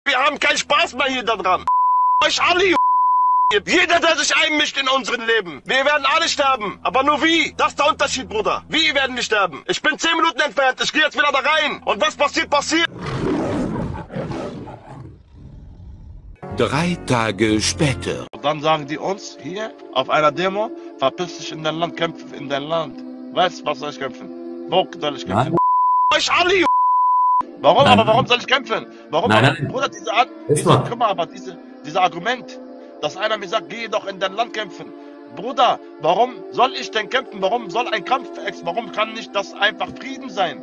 Wir haben keinen Spaß mehr hier daran. Euch alle, jeder, der sich einmischt in unseren Leben. Wir werden alle sterben. Aber nur wie? Das ist der Unterschied, Bruder. Wie werden wir sterben? Ich bin 10 Minuten entfernt. Ich gehe jetzt wieder da rein. Und was passiert, passiert. 3 Tage später. Und dann sagen die uns hier auf einer Demo, verpiss dich in dein Land, kämpf in dein Land. Weißt du, was soll ich kämpfen? Wo soll ich kämpfen? Nein. Euch alle, Warum? Nein. Aber warum soll ich kämpfen? Warum? Nein. Bruder, dieses Argument, dass einer mir sagt, geh doch in dein Land kämpfen. Bruder, warum soll ich denn kämpfen? Warum soll ein Kampf, warum kann nicht das einfach Frieden sein?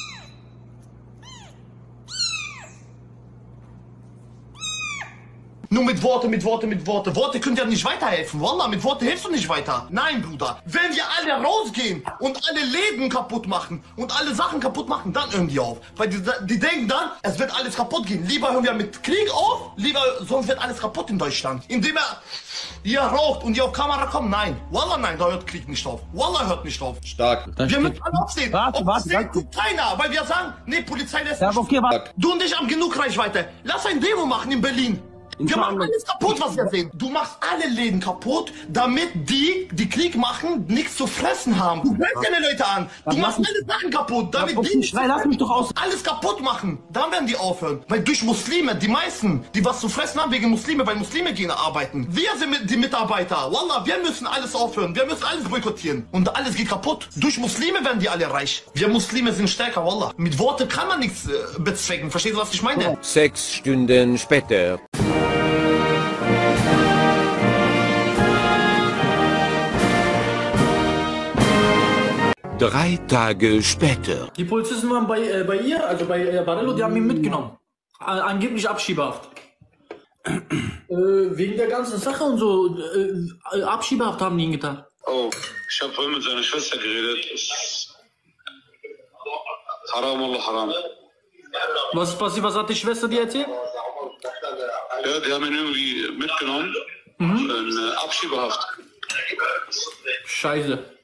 Nur mit Worte. Worte können ja nicht weiterhelfen. Wallah, mit Worte hilfst du nicht weiter. Nein, Bruder. Wenn wir alle rausgehen und alle Leben kaputt machen und alle Sachen kaputt machen, dann hören die auf. Weil die denken dann, es wird alles kaputt gehen. Lieber hören wir mit Krieg auf, sonst wird alles kaputt in Deutschland. Indem er hier raucht und die auf Kamera kommen. Nein. Wallah, nein, da hört Krieg nicht auf. Wallah hört nicht auf. Stark. Wir müssen alle aufstehen. Warte. Guckt keiner, weil wir sagen, nee, Polizei lässt Ja, nicht. okay, warte. Du und ich haben genug Reichweite. Lass ein Demo machen in Berlin. Wir machen alles kaputt, was wir sehen. Du machst alle Läden kaputt, damit die Krieg machen, nichts zu fressen haben. Du greifst deine Leute an. Du machst alle Sachen kaputt, damit die nichts Lass mich doch aus. alles kaputt machen. Dann werden die aufhören. Weil durch Muslime, die meisten, die was zu fressen haben wegen Muslime, weil Muslime gehen arbeiten. Wir sind die Mitarbeiter. Wallah, wir müssen alles aufhören. Wir müssen alles boykottieren. Und alles geht kaputt. Durch Muslime werden die alle reich. Wir Muslime sind stärker, Wallah. Mit Worten kann man nichts bezwecken. Verstehst du, was ich meine? 6 Stunden später. Drei Tage später. Die Polizisten waren bei ihr, also bei Barello, die haben ihn mitgenommen. Angeblich Abschiebehaft. Wegen der ganzen Sache und so. Abschiebehaft haben die ihn getan. Oh, ich habe vorhin mit seiner Schwester geredet. Haram, Allah, haram. Was ist passiert? Was hat die Schwester dir erzählt? Ja, die haben ihn irgendwie mitgenommen. In Abschiebehaft. Scheiße.